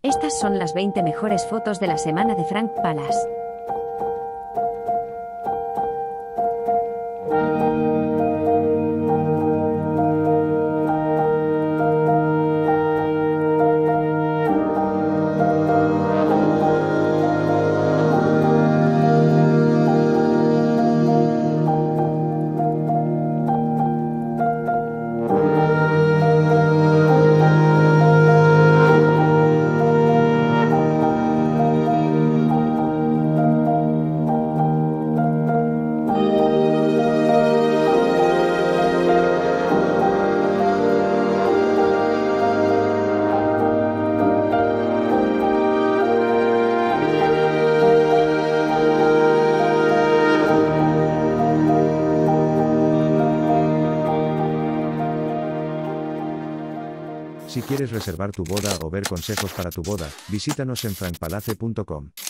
Estas son las 20 mejores fotos de la semana de Frank Palace. Si quieres reservar tu boda o ver consejos para tu boda, visítanos en frankpalace.com.